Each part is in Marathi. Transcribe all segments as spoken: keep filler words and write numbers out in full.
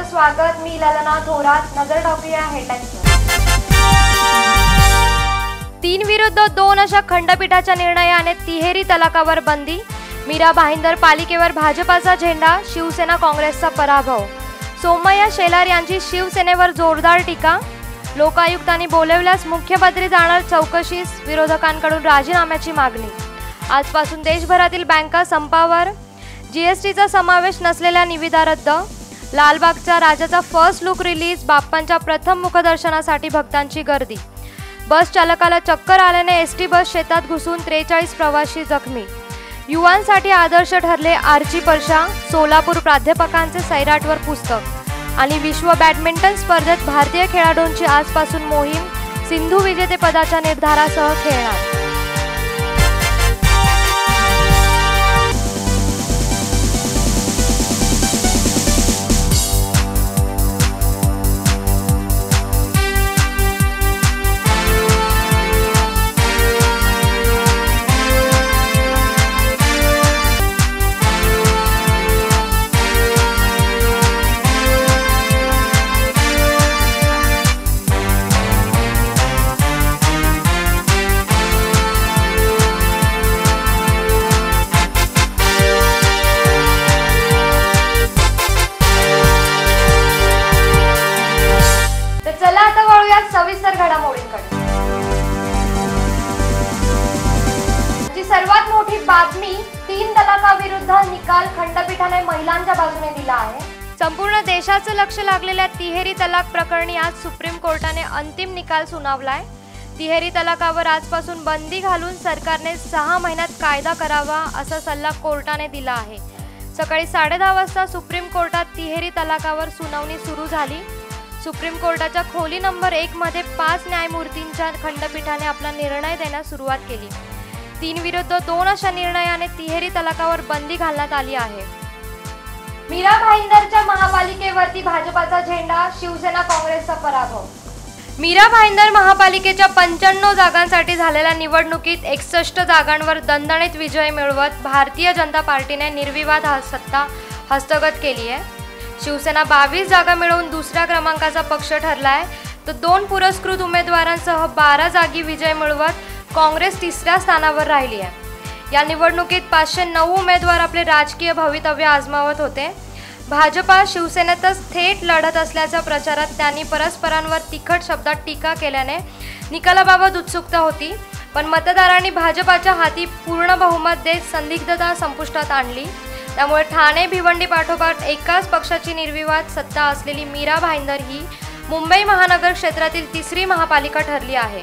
स्वागत। मी ललना थोरात। नजर टाकूया हेडलाईन्सवर। तीन विरुद्ध दोन अशा खंडपीठाच्या निर्णयाने तिहेरी तलाकावर बंदी। मीरा भाईंदर पालिकेवर भाजपाचा झेंडा, शिवसेना काँग्रेसचा पराभव। सोमय्या शेलार यांची शिवसेनेवर जोरदार टीका। लोकायुक्तांनी बोलवल्यास मुख्यमंत्री जाणार चौकशीस, विरोधकांकडून राजीनाम्याची मागणी। आजपासून देशभरातील बँका संपावर। जीएसटीचा समावेश नसलेल्या निविदा रद्द। लालबागच्या राजाचा फर्स्ट लुक रिलीज। बाप्पांच्या प्रथम मुखदर्शनासाठी भक्तांची गर्दी। बस चालकाला चक्कर आल्याने एसटी बस शेतात घुसून त्रेचाळीस प्रवासी जखमी। युवांसाठी आदर्श ठरले आर्ची परशा। सोलापूर प्राध्यापकांचे सैराटवर पुस्तक। आणि विश्व बॅडमिंटन स्पर्धेत भारतीय खेळाडूंची आजपासून मोहीम। सिंधू विजेतेपदाच्या निर्धारासह खेळणार। सविस्तर घडामोडींकडे। सर्वात मोठी बातमी, तीन तलाकाविरुद्ध निकाल खंडपीठाने महिलांच्या बाजूने दिला आहे। संपूर्ण देशाचं लक्ष लागलेल्या तिहेरी तलाक प्रकरणी आज सुप्रीम कोर्टाने अंतिम निकाल सुनावलाय। तिहेरी तलाकावर आजपासून बंदी घालून सरकारने सहा महिन्यात कायदा करावा असा सल्ला कोर्टाने दिला आहे। सकाळी साडे दहा वाजता सुप्रीम कोर्टात तिहेरी तलाकावर सुनावणी सुरू झाली। सुप्रीम कोर्टाच्या खोली नंबर एक मध्ये पाच न्यायमूर्तींच्या खंडपीठाने आपला निर्णय देण्यास सुरुवात केली। तीन विरुद्ध दोन अशा निर्णयाने तिहेरी तलाकावर बंदी घालण्यात आली आहे। मीरा भाईंदरच्या महापालिकेवरती भाजपाचा झेंडा, शिवसेना काँग्रेसचा पराभव। मीरा भाईंदर महापालिकेच्या पंच्याण्णव जागांसाठी झालेल्या निवडणुकीत एकसष्ट जागांवर दणदणीत विजय मिळवत भारतीय जनता पार्टीने निर्विवाद सत्ता हस्तगत केली आहे। शिवसेना बावीस जागा मिळवून दुसऱ्या क्रमांकाचा पक्ष ठरलाय, तर दोन पुरस्कृत उमेदवारांसह बारा जागी विजय मिळवत काँग्रेस तिसऱ्या स्थानावर राहिली आहे। या निवडणुकीत पाचशे नऊ उमेदवार आपले राजकीय भवितव्य आजमावत होते। भाजपा शिवसेनेतच थेट लढत असल्याच्या प्रचारात त्यांनी परस्परांवर तिखट शब्दात टीका केल्याने निकालाबाबत उत्सुकता होती, पण मतदारांनी भाजपाच्या हाती पूर्ण बहुमत देत संदिग्धता संपुष्टात आणली। त्यामुळे ठाणे भिवंडी पाठोपाठ एकाच पक्षाची निर्विवाद सत्ता असलेली मीरा भाईंदर ही मुंबई महानगर क्षेत्रातील तिसरी महापालिका ठरली आहे।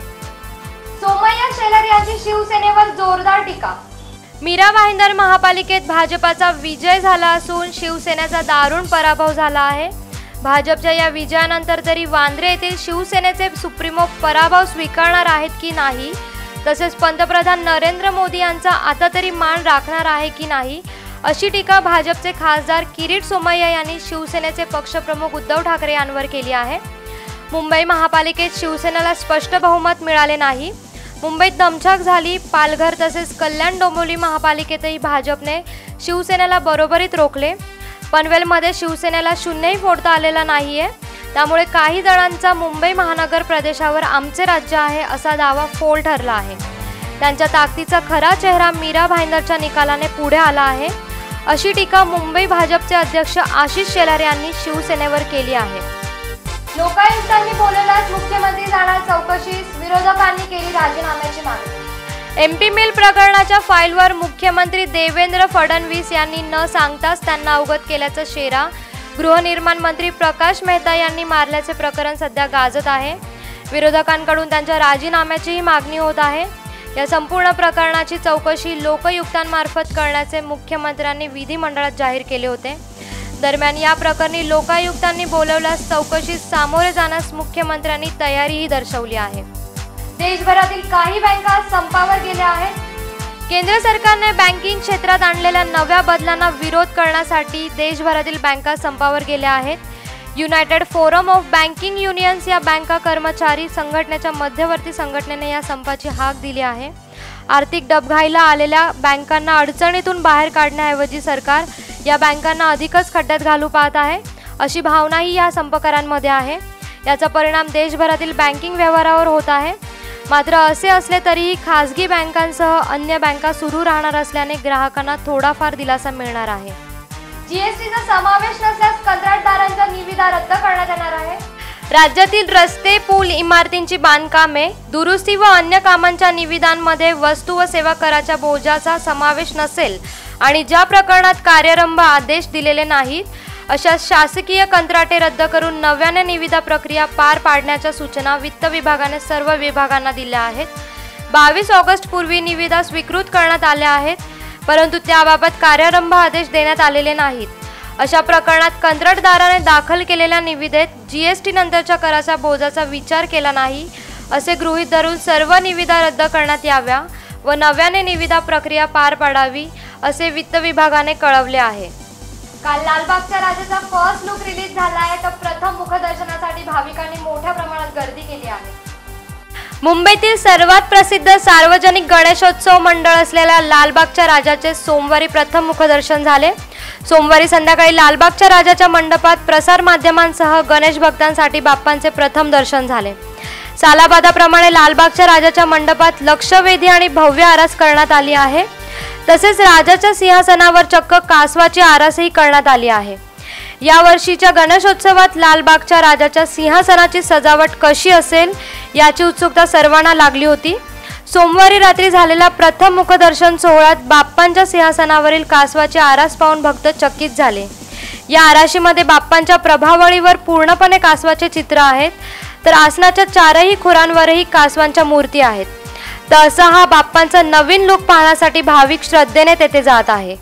सोमय्या शेलार यांची शिवसेनेवर जोरदार टीका। मीरा भाईंदर महापालिकेत भाजपाचा विजय झाला असून शिवसेनेचा दारुण पराभव झाला आहे। भाजपच्या या विजयानंतर तरी वांद्रे येथील शिवसेनेचे सुप्रीमो पराभव स्वीकारणार आहेत की नाही, तसेच पंतप्रधान नरेंद्र मोदी यांचा आता तरी मान राखणार आहे की नाही, अशी टीका भाजपचे खासदार किरीट सोमय्या यांनी शिवसेनेचे पक्षप्रमुख उद्धव ठाकरे यांवर केली आहे। मुंबई महापालिकेत शिवसेनेला स्पष्ट बहुमत मिळाले नाही। मुंबईत दमछाक झाली। पालघर तसेच कल्याण डोंबिवली महापालिकेतही भाजपने शिवसेनेला बरोबरीत रोखले। पनवेलमध्ये शिवसेनेला शून्यही फोडता आलेला नाहीये। त्यामुळे काही जणांचा मुंबई महानगर प्रदेशावर आमचे राज्य आहे असा दावा फोल ठरला आहे। त्यांच्या ताकदीचा खरा चेहरा मीरा भाईंदरच्या निकालाने पुढे आला आहे, अशी टीका मुंबई भाजपचे अध्यक्ष आशिष शेलार यांनी शिवसेनेवर केली आहे। लोकायुक्तांनी बोलवल्यास मुख्यमंत्री जाणार चौकशीस, विरोधकांनी केली राजीनाम्याची मागणी। एमपी मिल प्रकरणाच्या फाईलवर मुख्यमंत्री देवेंद्र फडणवीस यांनी न सांगताच त्यांना अवगत केल्याचा शेरा गृहनिर्माण मंत्री प्रकाश मेहता यांनी मारल्याचे प्रकरण सध्या गाजत आहे। विरोधकांकडून त्यांच्या राजीनाम्याचीही मागणी होत आहे। या संपूर्ण प्रकरणाची चौकशी लोकायुक्तांमार्फत करण्याचे मुख्यमंत्र्यांनी विधिमंडळात जाहीर केले होते। दरम्यान या प्रकरणी लोकायुक्तांनी बोलवल्यास चौकशीस सामोरे जाण्यास मुख्यमंत्र्यांनी तयारीही दर्शवली आहे। देशभरातील काही बँका संपावर गेल्या आहेत। केंद्र सरकारने बँकिंग क्षेत्रात आणलेल्या नव्या बदलांना विरोध करण्यासाठी देशभरातील बँका संपावर गेल्या आहेत। United forum of banking unions या बँका कर्मचारी संघटनेच्या मध्यवर्ती संघटनेने या संपाची हाक दिली आहे। आर्थिक डबघाईला आलेल्या बँकांना अडचणीतून बाहेर काढण्याऐवजी सरकार या बँकांना अधिकच खड्ड्यात घालू पाहत आहे। अशी भावनाही या संपकरांमध्ये आहे। याचा परिणाम देशभरातील बँकिंग व्यवहारावर होत आहे। मात्र असे असले तरीही खासगी बँकांसह अन्य बँका सुरू राहणार असल्याने ग्राहकांना थोडाफार दिलासा मिळणार आहे। जीएसटीचा समावेश नसल्यास कंत्राटदारांच्या निविदा रद्द करण्यात येणार आहे। राज्यातील रस्ते, पूल, इमारतींची बांधकामे, दुरुस्ती व अन्य कामांच्या निविदांमध्ये वस्तू व सेवा कराच्या बोजाचा समावेश नसेल आणि ज्या प्रकरणात कार्यारंभ आदेश दिलेले नाहीत अशा शासकीय कंत्राटे रद्द करून नव्याने निविदा प्रक्रिया पार पाडण्याच्या सूचना वित्त विभागाने सर्व विभागांना दिल्या आहेत। बावीस ऑगस्ट पूर्वी निविदा स्वीकृत करण्यात आल्या आहेत, परंतु त्याबाबत कार्यारंभ आदेश देण्यात आलेले नाहीत। अशा प्रकरणात कंत्राटदाराने दाखल केलेल्या निविदेत जीएसटी नंतरच्या कराचा बोजाचा विचार केला नाही असे गृहीत धरून सर्व निविदा रद्द करण्यात याव्या व नव्याने निविदा प्रक्रिया पार पाडावी असे वित्त विभागाने कळवले आहे। काल लालबागच्या राजाचा फर्स्ट लुक रिलीज झाला आहे, तर प्रथम मुखदर्शनासाठी भाविकांनी मोठ्या प्रमाणात गर्दी केली आहे। मुंबईतील सर्वात प्रसिद्ध सार्वजनिक गणेशोत्सव मंडळ असलेल्या लालबागच्या राजाचे सोमवारी प्रथम मुखदर्शन झाले। सोमवारी संध्याकाळी लालबागच्या राजाच्या मंडपात प्रसार माध्यमांसह गणेश भक्तांसाठी बाप्पांचे प्रथम दर्शन झाले। सालाबादाप्रमाणे लालबागच्या राजाच्या मंडपात लक्षवेधी आणि भव्य आरास करण्यात आली आहे। तसेच राजाच्या सिंहासनावर चक्क कासवाची आरासही करण्यात आली आहे। या वर्षीच्या गणेशोत्सवात लालबागच्या राजाच्या सिंहासनाची सजावट कशी असेल याची उत्सुकता सर्वांना लागली होती। सोमवारी रात्री झालेल्या प्रथम मुखदर्शन सोहळ्यात बाप्पांच्या सिंहासनावरील कासवाची आरास पाहून भक्त चकित झाले। या आराशीमध्ये बाप्पांच्या प्रभावळीवर पूर्णपणे कासवाचे चित्र आहेत, तर आसनाच्या चारही खुरांवरही कासवांच्या मूर्ती आहेत। तर असा हा बाप्पांचा नवीन लुक पाहण्यासाठी भाविक श्रद्धेने तेथे जात आहे।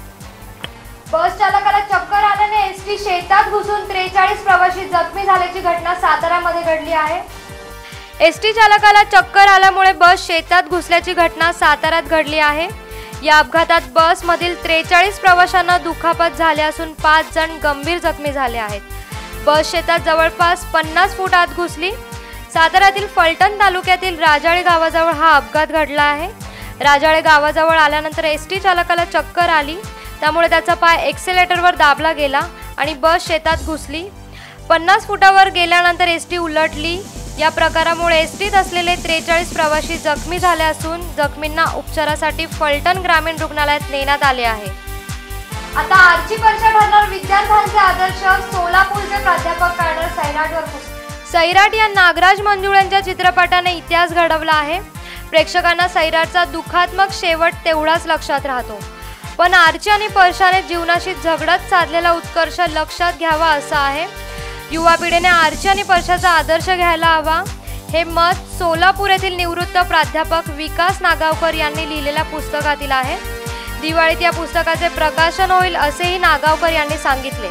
बस चालकाला चक्कर आल्याने एसटी शेतात घुसून त्रेचाळीस प्रवासी जखमी झाल्याची घटना साताऱ्यामध्ये घडली आहे। एसटी चालकाला चक्कर आल्यामुळे बस शेतात घुसल्याची घटना साताऱ्यात घडली आहे। या अपघातात बसमधील त्रेचाळीस प्रवाशांना दुखापत झाली असून पाच जण गंभीर जखमी झाले आहेत। बस शेतात जवळपास पन्नास फूट आत घुसली। साताऱ्यातील फलटण तालुक्यातील राजाळे गावाजवळ हा अपघात घडला आहे। राजाळे गावाजवळ आल्यानंतर एसटी चालकाला चक्कर आली, त्यामुळे त्याचा पाय एक्सेलेटरवर दाबला गेला आणि बस शेतात घुसली। पन्नास फुटावर गेल्यानंतर एसटी उलटली। या प्रकारामुळे एसटीत असलेले त्रेचाळीस प्रवासी जखमी झाले असून जखमींना उपचारासाठी फलटण ग्रामीण रुग्णालयात नेण्यात आले आहे। आता आजची परीक्षा ठरणार विद्यार्थ्यांचे आदर्श, सोलापूरचे प्राध्यापक कर्नल सैराटवर खुश। सैराट या नागराज मंजुळेंच्या चित्रपटाने इतिहास घडवला आहे। प्रेक्षकांना सैराटचा दुःखात्मक शेवट तेवढाच लक्षात राहतो, पण आर्ची आणि परशाने जीवनाशी झगडत साधलेला उत्कर्ष लक्षात घ्यावा असा आहे। युवा पिढीने आर्ची आणि परशाचा आदर्श घ्यायला हवा, हे मत सोलापूर येथील निवृत्त प्राध्यापक विकास नागावकर यांनी लिहिलेल्या पुस्तकातील आहे। दिवाळीत या पुस्तकाचे प्रकाशन होईल असेही नागावकर यांनी सांगितले।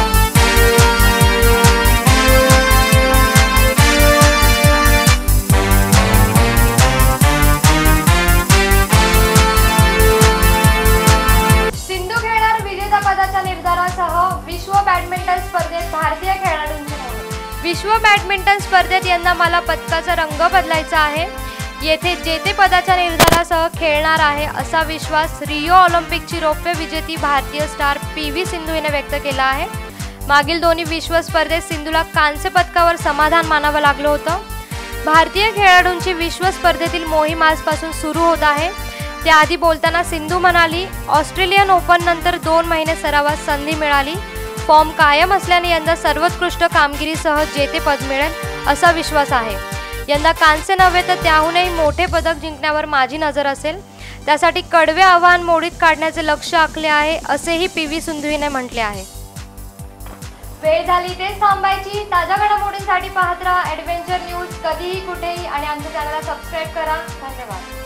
विश्व बॅडमिंटन स्पर्धेत भारतीय खेळाडूंची मोहीम। विश्व बॅडमिंटन स्पर्धेत यंदा मला पदकाचा रंग बदलायचा आहे। येथे जेतेपदाच्या निर्धारासह खेळणार आहे असा विश्वास रिओ ऑलिम्पिकची रौप्य विजेती भारतीय स्टार पी व्ही सिंधू हिने व्यक्त केला आहे। मागील दोन्ही विश्व स्पर्धेत सिंधूला कांस्य पदकावर समाधान मानावं लागलं होतं। भारतीय खेळाडूंची विश्व स्पर्धेतील मोहीम आजपासून सुरू होत आहे। त्याआधी बोलताना सिंधू म्हणाली, ऑस्ट्रेलियन ओपन नंतर दोन महिने सरावात संधी मिळाली। फॉर्म कायम असल्याने यंदा सर्वोत्कृष्ट कामगिरीसह जेतेपद मिळेल असा विश्वास आहे। यंदा कांस्य नव्हे तर त्याहूनही मोठे पदक जिंकण्यावर माझी नजर असेल, त्यासाठी कडवे आव्हान मोडीत काढण्याचे लक्ष्य आखले आहे असेही पी व्ही सिंधू हिने म्हटले आहे। वेळ झाली तेच थांबायची। ताज्या घडामोडींसाठी पाहत राहा ॲडव्हेंचर न्यूज, कधीही कुठेही, आणि आमच्या चॅनलला सबस्क्राईब करा। धन्यवाद।